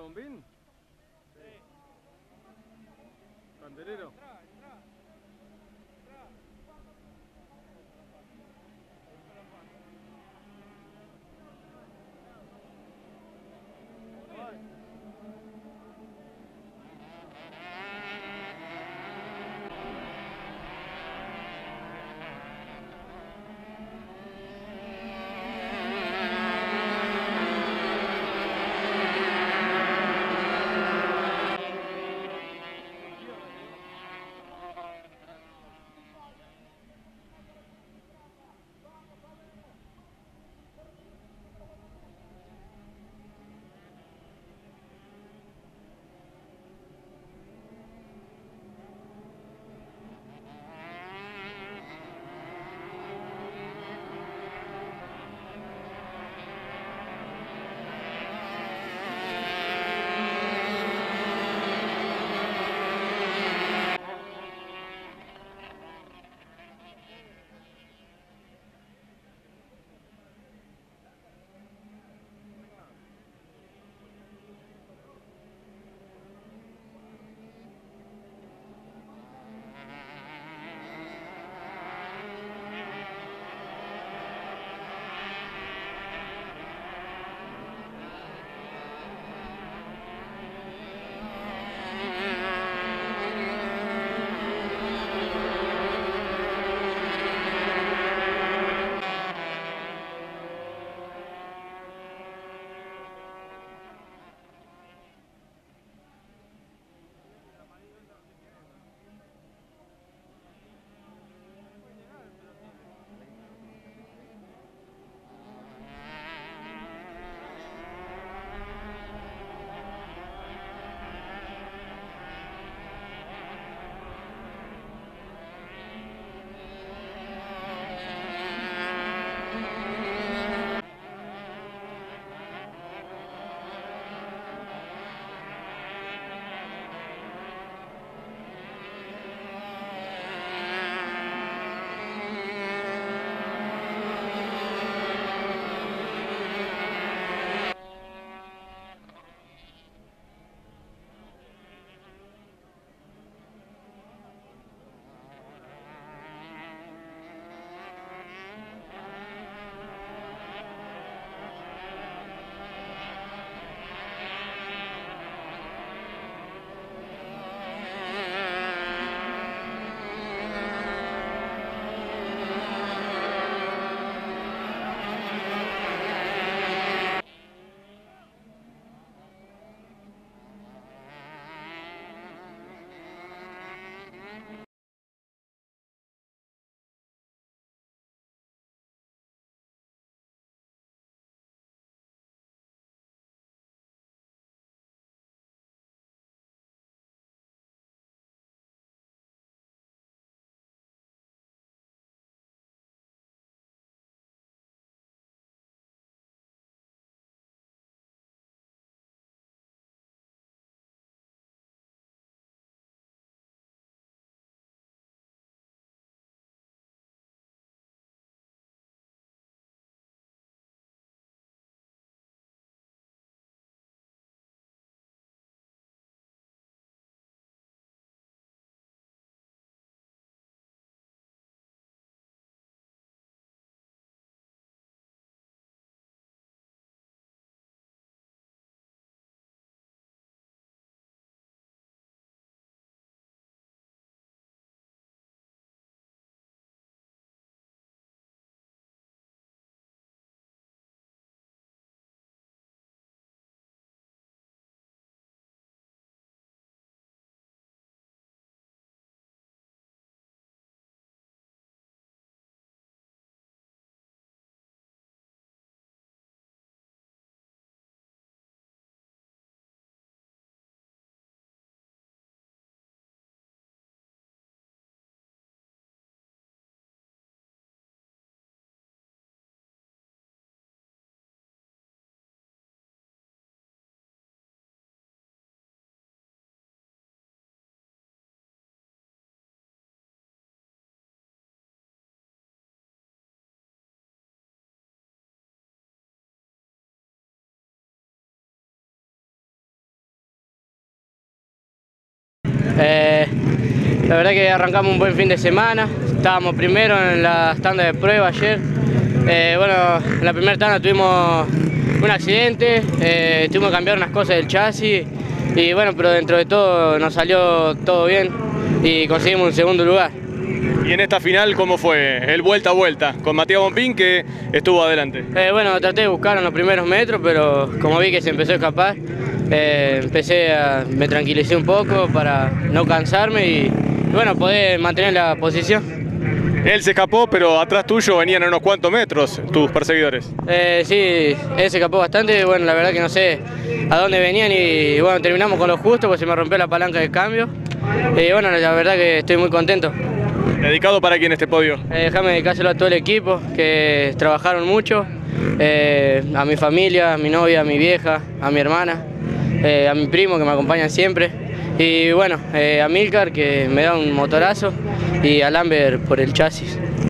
bombín? Candelero. La verdad que arrancamos un buen fin de semana, estábamos primero en la tanda de prueba ayer. Bueno, en la primera tanda tuvimos un accidente, tuvimos que cambiar unas cosas del chasis y bueno, pero dentro de todo nos salió todo bien y conseguimos un segundo lugar. Y en esta final, ¿cómo fue? El vuelta a vuelta, con Matías Bompín, que estuvo adelante. Bueno, traté de buscar en los primeros metros, pero como vi que se empezó a escapar, me tranquilicé un poco para no cansarme y bueno, poder mantener la posición. Él se escapó, pero atrás tuyo venían a unos cuantos metros tus perseguidores. Sí, él se escapó bastante, bueno, la verdad que no sé a dónde venían y bueno, terminamos con lo justo porque se me rompió la palanca de cambio. Y bueno, la verdad que estoy muy contento. ¿Dedicado para quién este podio? Déjame dedicárselo a todo el equipo, que trabajaron mucho, a mi familia, a mi novia, a mi vieja, a mi hermana, a mi primo que me acompañan siempre. Y bueno, a Milcar que me da un motorazo y a Lambert por el chasis.